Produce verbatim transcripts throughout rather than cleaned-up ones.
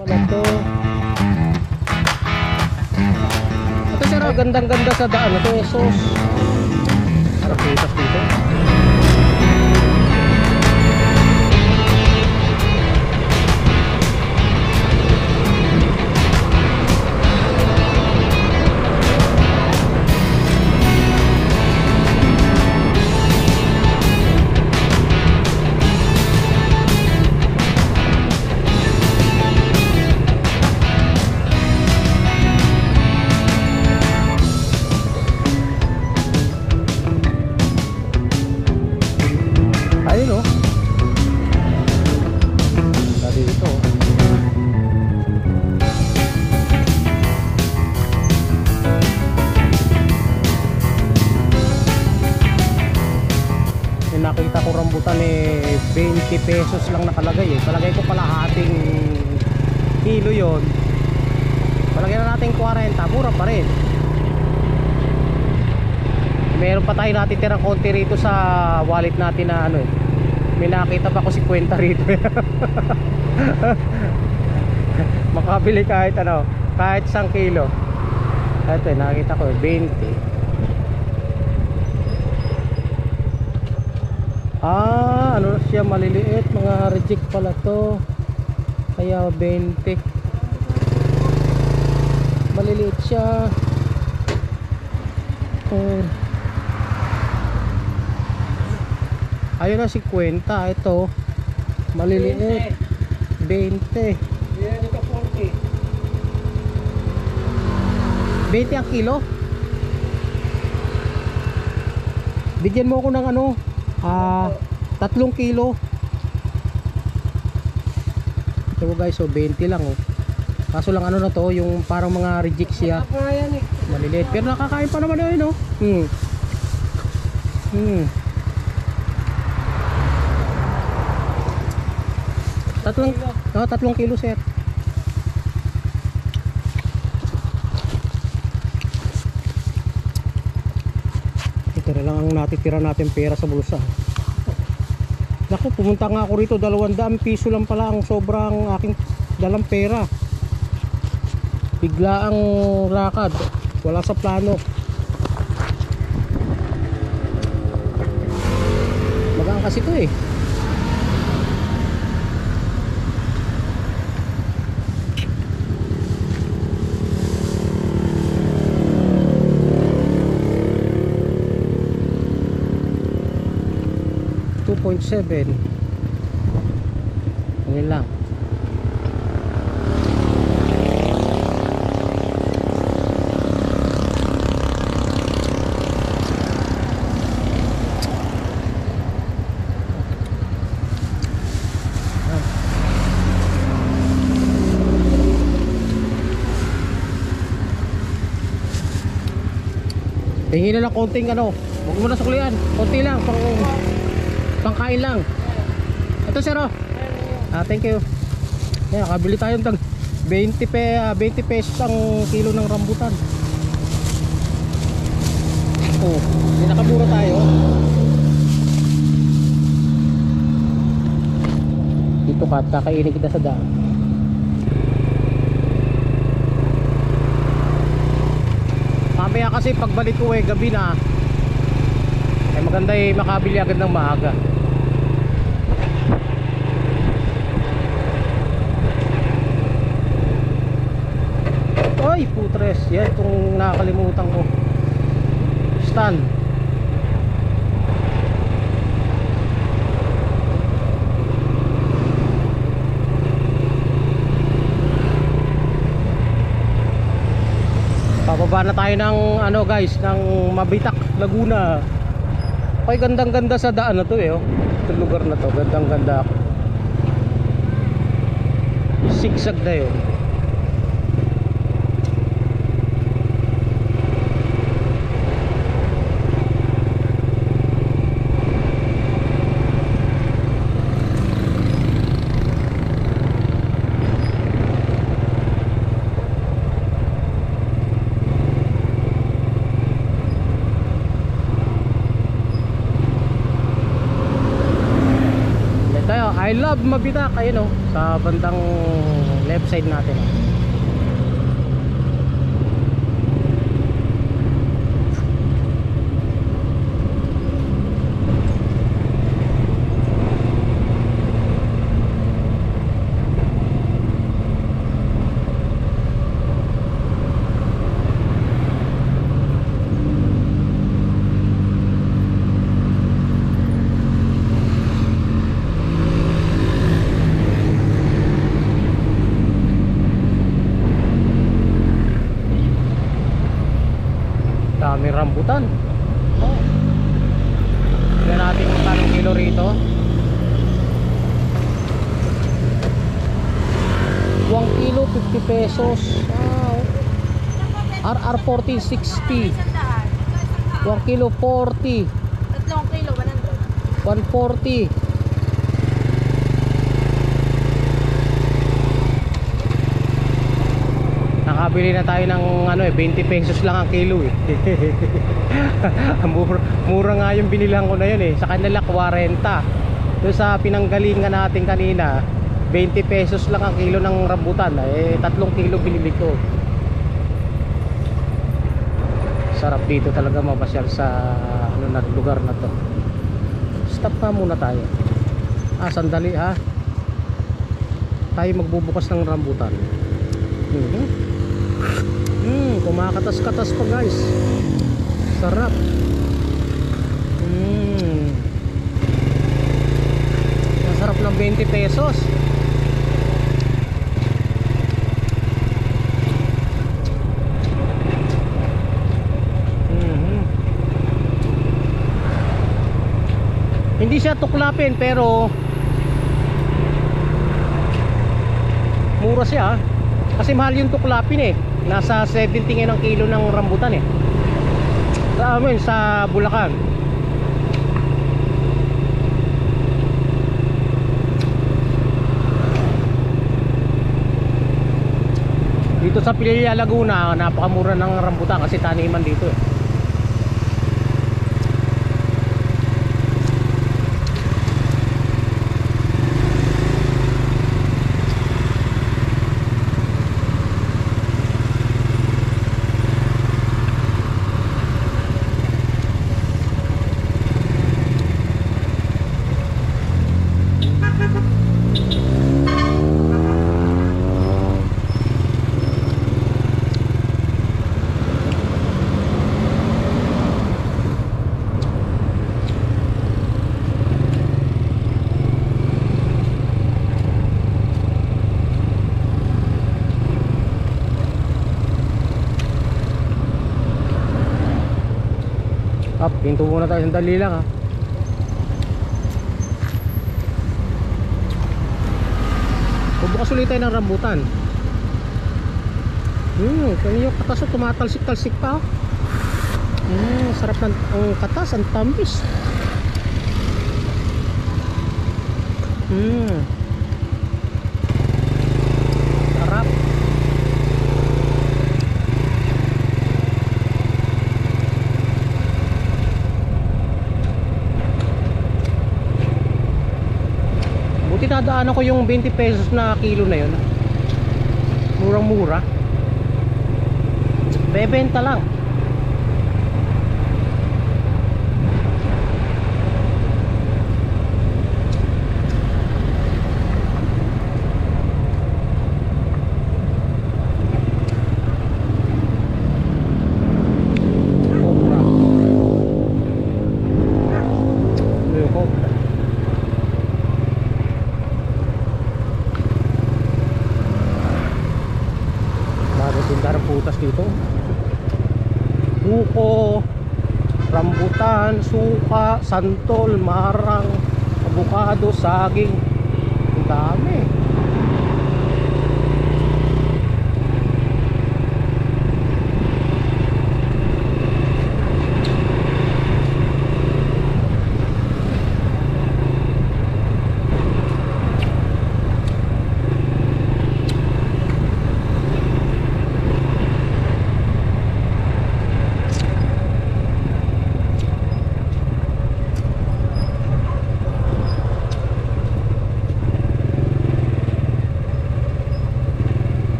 pala to. Ito sir, oh, gandang ganda sa daan na to. Esos. Harap putas dito. Ayun oh. Dali dito oh. Yung nakita ko rambutan eh twenty pesos lang nakalagay eh. Palagay ko pala hating kilo yon. Palagay na natin forty, mura pa rin. Meron pa tayo natitirang konti rito sa wallet natin na ano eh. May nakita pa ko fifty rito. Makabili kahit ano, kahit isang kilo. Ito eh, nakita ko twenty. Ah, ano siya, maliliit, mga reject pala to. Kaya twenty. Maliliit siya. Oh. Ayun na fifty, ito maliliit twenty. Yan ito forty. twenty ang kilo. Bigyan mo ako ng ano, ah, tatlong kilo. Ito mo guys, so twenty lang oh. Kaso lang ano na to, yung parang mga reject siya. Maliliit, pero nakakain pa naman yun oh. Hmm. Hmm. Tatlong, oh, tatlong kilo sir. Ito na lang ang natitira natin pera sa bulsa. Naku, pumunta nga ako rito, dalawang daang piso lang pala ang sobrang aking dalang pera. Bigla ang lakad, wala sa plano. Magaan kasi ito eh. two point seven. Ngayon lang. Tingin na lang konting ano. Huwag mo na suklian. Konti lang. Pang pangkain lang. Ito sir oh. Ah, thank you. Ayan, kabili tayo ng twenty, pe, twenty pesos ang kilo ng rambutan. Oh, hindi nakamura tayo. Dito ka, kakainin kita sa daan. Mamaya kasi pagbalik ko eh, gabi na. Ay maganda eh, makabili agad ng maaga. Ay putres, yan itong nakakalimutan ko. Stand. Pababa na tayo ng ano guys, ng Mabitak, Laguna. Ay gandang ganda sa daan na to eh oh. Itong lugar na to, gandang ganda. Sigsag na yun. I love Mabitak, ayun oh, sa bandang left side natin. Daming rambutan. Oh. Tignan natin kung kanong kilo rito. one kilo fifty pesos. Wow. R R fourteen sixty. one kilo forty. Tatlong kilo one hundred. one forty. Nakabili na tayo ng ano eh, twenty pesos lang ang kilo eh. mura, mura nga yung binilang ko na yun eh. Sa kanila forty. Doon sa pinanggalingan natin kanina, twenty pesos lang ang kilo ng rambutan. Eh tatlong kilo binili ko. Sarap dito talaga mapasyal sa ano na lugar na to. Stop pa muna tayo. Ah, sandali ha. Tayo magbubukas ng rambutan. Mhm. Hmm, kumakatas-katas pa guys. Sarap. Hmm. Ang sarap ng twenty pesos. Mhm. Hindi siya tuklapin pero mura siya. Kasi mahal yung tuklapin eh. Nasa seventy ngayon ang kilo ng rambutan eh. Sa amin, sa Bulacan. Dito sa Pililla, Laguna, napakamura ng rambutan kasi taniman dito eh. Up, pinto muna tayo, sandali lang ha. Bubukas ulit tayo ng rambutan. Hmm, kanya yung katas o tumatalsik-talsik pa. Hmm, sarap ng ang katas, ang tamis. Hmm. Sarap. Tinadaanan ko yung twenty pesos na kilo na yun. Murang mura. Bebenta lang. Cobra. Yung cobra. Tindahan putas dito. Buko, rambutan, suka, santol, marang, avocado, saging. Ang dami.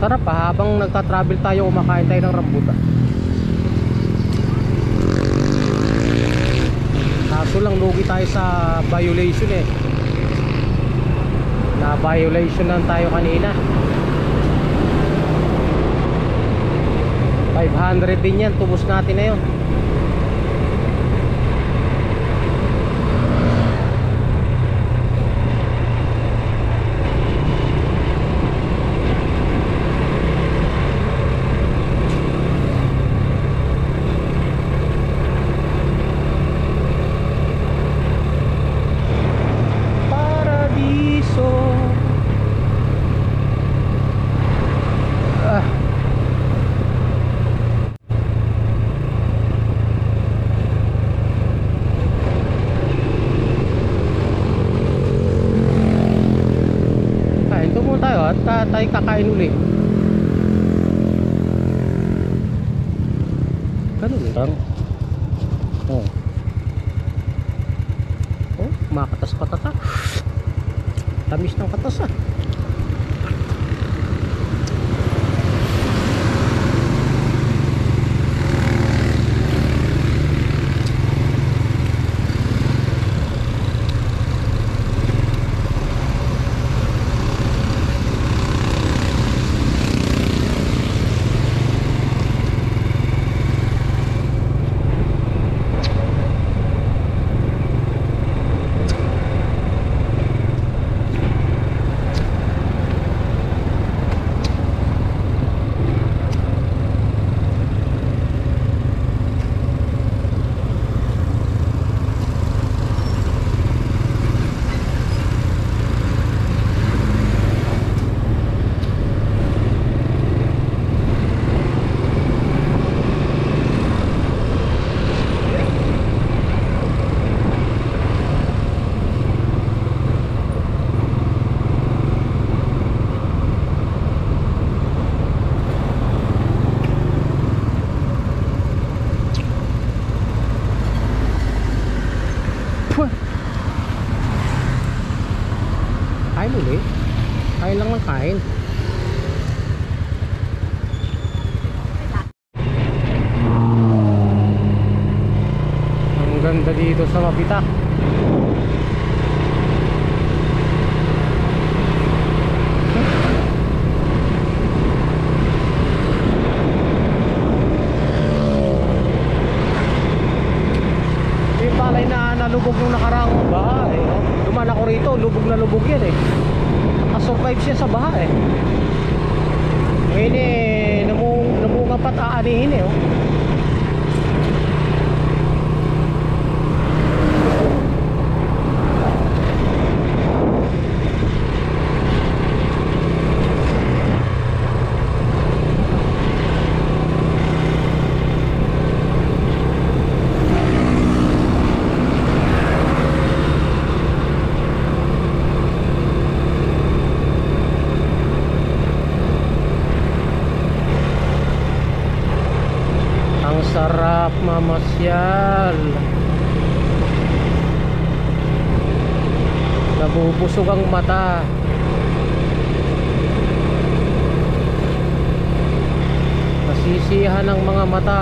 Sarap pa habang nagta-travel tayo, kumakain tayo ng rambutan. Kaso lang lugi tayo sa violation eh. Na violation lang tayo kanina. five hundred din yan, tubos natin na yun. Paradiso. Ah. Kain to muna tayo at uh, tayo kakain uli. Ganun lang. Oh. Oh, makatas-patas ah. Tamis ng katas ah. Kain ulit. Kain lang ng kain. Ang ganda dito sa Mabitak. Yung palay na nalubog nung nakaraang baha eh. Oh. Dumaan ako rito, lubog na lubog yan eh. Nakasurvive siya sa baha eh. Ngayon eh, namung, namunga pa't aanihin eh oh. Ang sarap mamasyal. Nabubusog ang mata. Nasisiyahan ang mga mata.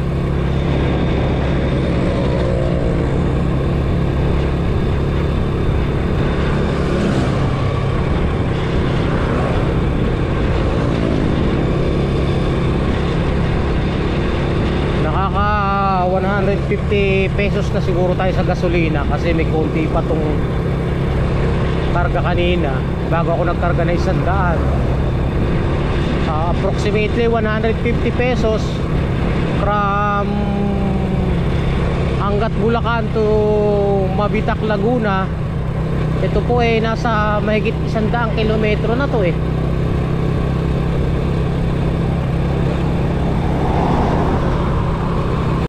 one hundred fifty pesos na siguro tayo sa gasolina kasi may konti pa tong karga kanina bago ako nagkarga na isang daan. uh, approximately one hundred fifty pesos from Angat Bulacan to Mabitak Laguna. Ito po eh nasa mahigit isang daang kilometro na to eh.